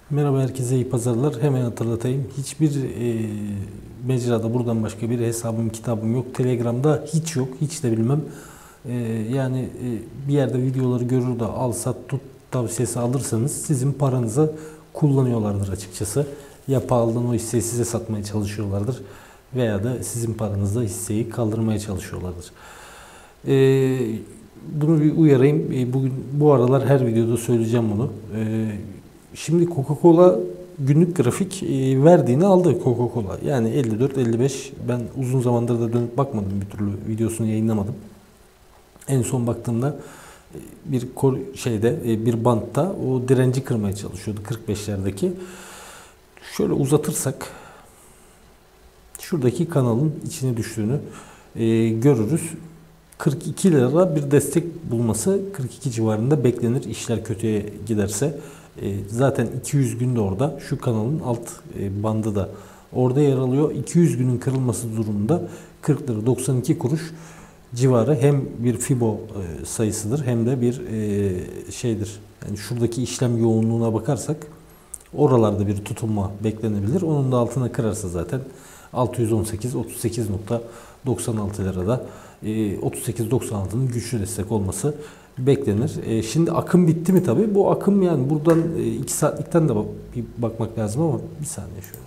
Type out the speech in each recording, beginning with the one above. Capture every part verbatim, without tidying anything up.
Merhaba herkese, iyi pazarlar. Hemen hatırlatayım. Hiçbir e, mecrada buradan başka bir hesabım, kitabım yok. Telegram'da hiç yok. Hiç de bilmem. E, yani e, bir yerde videoları görür de al sat tut tavsiyesi alırsanız sizin paranıza kullanıyorlardır açıkçası. Ya pahalıdan o hisseyi size satmaya çalışıyorlardır veya da sizin paranızda hisseyi kaldırmaya çalışıyorlardır. E, bunu bir uyarayım. E, bugün bu aralar her videoda söyleyeceğim bunu. E, Şimdi Coca-Cola günlük grafik e, verdiğini aldı Coca-Cola. Yani elli dört elli beş, ben uzun zamandır da dönüp bakmadım, bir türlü videosunu yayınlamadım. En son baktığımda e, bir şeyde e, bir bantta o direnci kırmaya çalışıyordu kırk beşlerdeki. Şöyle uzatırsak şuradaki kanalın içine düştüğünü e, görürüz. kırk iki lira bir destek bulması, kırk iki civarında beklenir işler kötüye giderse. Zaten iki yüz günde orada, şu kanalın alt bandı da orada yer alıyor. iki yüz günün kırılması durumunda kırk lira doksan iki kuruş civarı hem bir Fibo sayısıdır hem de bir şeydir. Yani şuradaki işlem yoğunluğuna bakarsak oralarda bir tutunma beklenebilir. Onun da altına kırarsa zaten altı yüz on sekiz otuz sekiz nokta doksan altı lirada otuz sekiz doksan altının güçlü destek olması beklenir. E, şimdi akım bitti mi tabi? Bu akım yani buradan iki saatlikten de bir bakmak lazım ama bir saniye şöyle.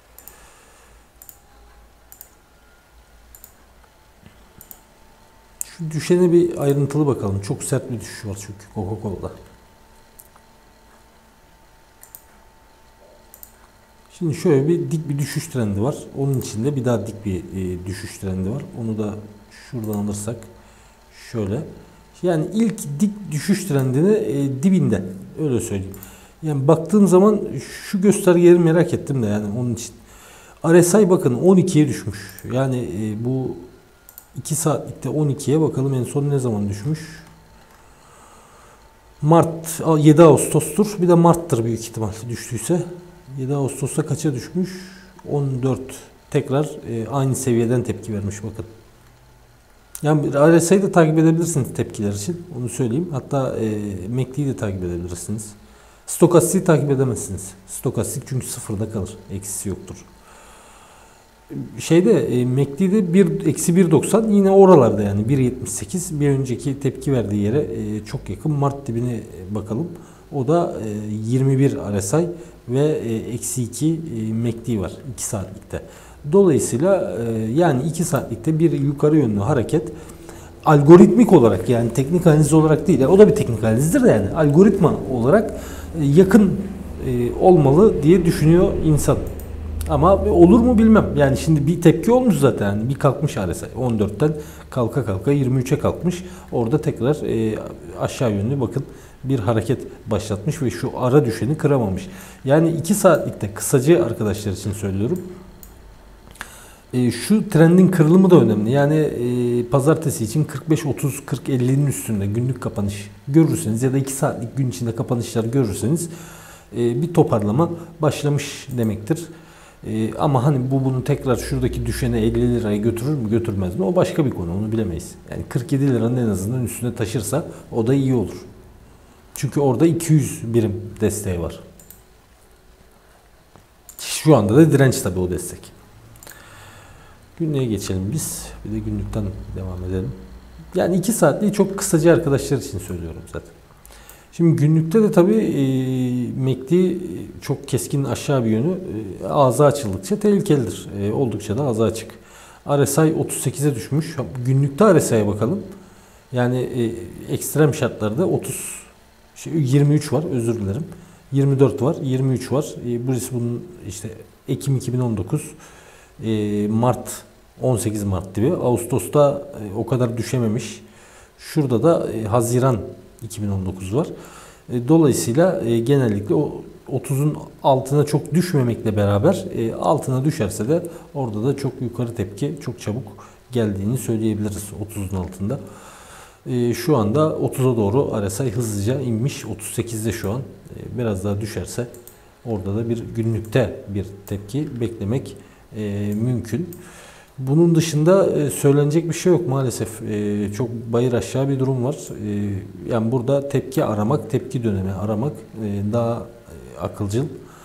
Şu düşene bir ayrıntılı bakalım. Çok sert bir düşüş var çünkü Coca-Cola'da. Şimdi şöyle bir dik bir düşüş trendi var. Onun içinde bir daha dik bir e, düşüş trendi var. Onu da şuradan alırsak şöyle. Yani ilk dik düşüş trendini e, dibinde, öyle söyleyeyim. Yani baktığım zaman şu göstergeleri merak ettim de yani onun için. R S I bakın on ikiye düşmüş. Yani e, bu iki saatlikte on ikiye bakalım en son ne zaman düşmüş? Mart, yedi Ağustos'tur. Bir de Mart'tır büyük ihtimal düştüyse. yedi Ağustos'ta kaça düşmüş? on dört. Tekrar e, aynı seviyeden tepki vermiş bakın. Yani R S I'yi de takip edebilirsiniz tepkiler için. Onu söyleyeyim. Hatta e, M A C D'yi de takip edebilirsiniz. Stokastiği takip edemezsiniz. Stokastik çünkü sıfırda kalır. Eksisi yoktur. Şeyde e, M A C D'de bir, eksi bir doksan yine oralarda, yani bir yetmiş sekiz. Bir önceki tepki verdiği yere e, çok yakın. Mart dibine bakalım. O da e, yirmi bir R S I ve e, eksi iki e, M A C D var iki saatlikte. Dolayısıyla yani iki saatlikte bir yukarı yönlü hareket algoritmik olarak, yani teknik analiz olarak değil, yani o da bir teknik analizdir de, yani algoritma olarak yakın olmalı diye düşünüyor insan. Ama olur mu bilmem. Yani şimdi bir tepki olmuş zaten. Yani bir kalkmış R S I on dörtten kalka kalka yirmi üçe kalkmış. Orada tekrar aşağı yönlü bakın bir hareket başlatmış ve şu ara düşeni kıramamış. Yani iki saatlikte kısacı arkadaşlar için söylüyorum. E, şu trendin kırılımı da önemli. Yani e, pazartesi için kırk beş otuz kırk ellinin üstünde günlük kapanış görürseniz ya da iki saatlik gün içinde kapanışlar görürseniz e, bir toparlama başlamış demektir. E, ama hani bu bunu tekrar şuradaki düşene elli liraya götürür mü götürmez mi, o başka bir konu, onu bilemeyiz. Yani kırk yedi liranın en azından üstüne taşırsa o da iyi olur. Çünkü orada iki yüz birim desteği var. Şu anda da direnç tabii o destek. Günlüğe geçelim biz. Bir de günlükten devam edelim. Yani iki saatliği çok kısaca arkadaşlar için söylüyorum zaten. Şimdi günlükte de tabii e, M A C D çok keskin aşağı bir yönü e, ağzı açıldıkça tehlikelidir. E, oldukça da ağzı açık. R S I otuz sekize düşmüş. Günlükte R S I'ye bakalım. Yani e, ekstrem şartlarda otuz, şey, yirmi üç var, özür dilerim. yirmi dört var, yirmi üç var. E, burası bunun işte Ekim iki bin on dokuz, e, Mart on sekiz Mart gibi. Ağustos'ta e, o kadar düşememiş. Şurada da e, Haziran iki bin on dokuz var. E, dolayısıyla e, genellikle o otuzun altına çok düşmemekle beraber e, altına düşerse de orada da çok yukarı tepki çok çabuk geldiğini söyleyebiliriz otuzun altında. E, şu anda otuza doğru R S I hızlıca inmiş. otuz sekizde şu an. E, biraz daha düşerse orada da bir günlükte bir tepki beklemek e, mümkün. Bunun dışında e, söylenecek bir şey yok maalesef. E, çok bayır aşağı bir durum var. E, yani burada tepki aramak, tepki dönemi aramak e, daha e, akılcıl.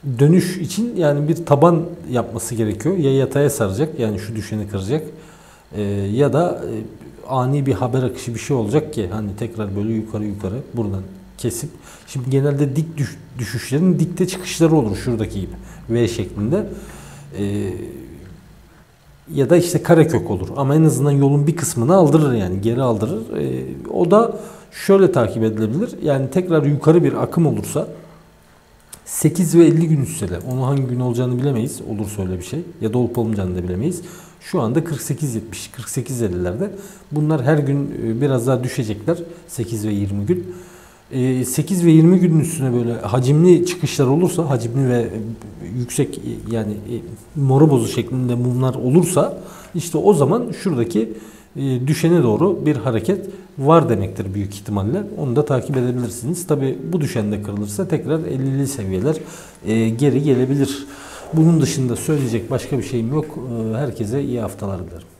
dönüş için yani bir taban yapması gerekiyor. Ya yataya saracak yani şu düşeni kıracak e, ya da e, ani bir haber akışı bir şey olacak ki hani tekrar böyle yukarı yukarı buradan kesip şimdi genelde dik düş, düşüşlerin dikte çıkışları olur şuradaki gibi V şeklinde. E, ya da işte karekök olur ama en azından yolun bir kısmını aldırır yani geri aldırır. E, o da şöyle takip edilebilir. Yani tekrar yukarı bir akım olursa sekiz ve elli gün üstele. Onu hangi gün olacağını bilemeyiz. Olursa öyle bir şey. Ya da olup olmayacağını da bilemeyiz. Şu anda kırk sekiz yetmiş, kırk sekiz ellilerde. Bunlar her gün biraz daha düşecekler. sekiz ve yirmi gün. sekiz ve yirmi günün üstüne böyle hacimli çıkışlar olursa, hacimli ve yüksek yani morobozu şeklinde mumlar olursa işte o zaman şuradaki düşene doğru bir hareket var demektir büyük ihtimalle. Onu da takip edebilirsiniz. Tabi bu düşende kırılırsa tekrar ellili seviyeler geri gelebilir. Bunun dışında söyleyecek başka bir şeyim yok. Herkese iyi haftalar dilerim.